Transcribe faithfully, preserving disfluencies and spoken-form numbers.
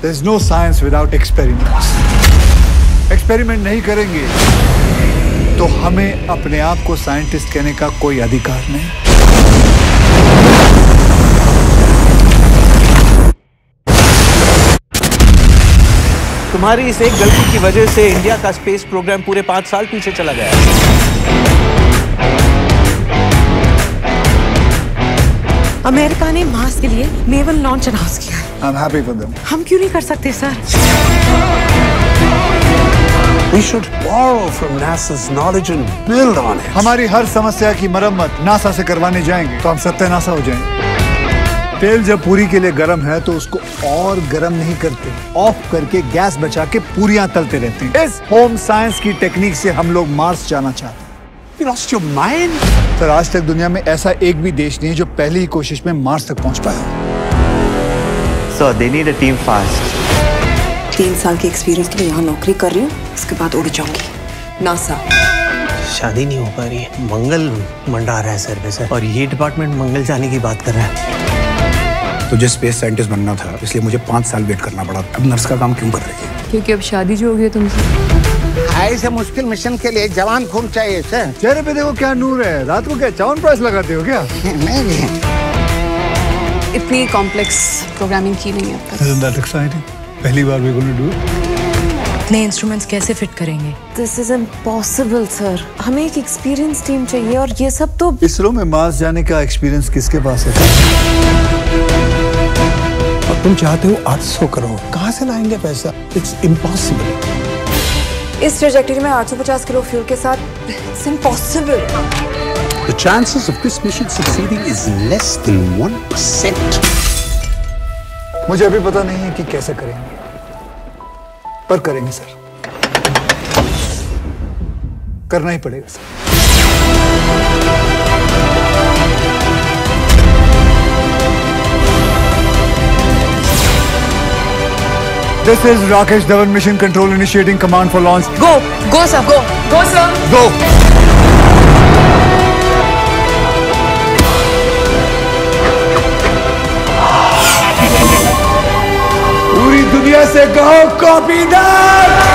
There's no science without experiments. Experiment नहीं करेंगे तो हमें अपने आप को साइंटिस्ट कहने का कोई अधिकार नहीं। तुम्हारी इस एक गलती की वजह से इंडिया का स्पेस प्रोग्राम पूरे पांच साल पीछे चला गया है। अमेरिका ने मार्स के लिए नेवल लॉन्च अनाउंस किया है। I'm happy for them. हम क्यों नहीं कर सकते sir? We should borrow from NASA's knowledge and build on it. हमारी हर समस्या की मरम्मत नासा से करवाने जाएंगे तो हम सत्यानाशा हो जाएंगे। तेल जब पूरी के लिए गर्म है तो उसको और गर्म नहीं करते, ऑफ करके गैस बचा के पूरियां तलते रहते हैं। इस होम साइंस की टेक्निक से हम लोग मार्स जाना चाहते हैं। You lost your mind? Sir, आज तक दुनिया में ऐसा एक भी देश नहीं है जो पहली ही कोशिश में मार्स तक पहुंच पाया। So they need a team fast. तीन साल की एक्सपीरियंस के लिए यहाँ नौकरी कर रही हूँ, उसके बाद उड़ जाऊंगी नासा। शादी नहीं हो पा रही है, मंगल मंडा रहा है सर पे सर, और ये डिपार्टमेंट मंगल जाने की बात कर रहा है। तुझे स्पेस साइंटिस्ट बनना था, इसलिए मुझे पाँच साल वेट करना पड़ा। अब नर्स का काम क्यों कर रही है? क्योंकि अब शादी जो हो गई तुमसे। ऐसे मुश्किल मिशन के लिए जवान खून चाहिए सर। चेहरे पे देखो क्या नूर है, रात को क्या चावन प्राइस लगाते हो क्या? नहीं। इतनी कॉम्प्लेक्स प्रोग्रामिंग की नहीं है अब तक। Isn't that exciting? पहली बार we're going to do it. इतने इंस्ट्रूमेंट्स कैसे फिट करेंगे? This is impossible sir. हमें एक एक्सपीरियंस टीम चाहिए और ये सब तो। इसरो में मार्स जाने का एक्सपीरियंस किसके पास है? और तुम चाहते हो आठ सौ करोड़, कहाँ से लाएंगे पैसा? It's impossible. इस ट्रैजेक्टरी में आठ सौ पचास किलो फ्यूल के साथ it's impossible. The chances of this mission succeeding is less than one percent. मुझे अभी पता नहीं है कि कैसे करेंगे, पर करेंगे सर। करना ही पड़ेगा sir. This is Rakesh Dhawan, Mission Control, initiating command for launch. Go, go sir, go, go sir. Go. पूरी दुनिया से कहो कॉपी दैट।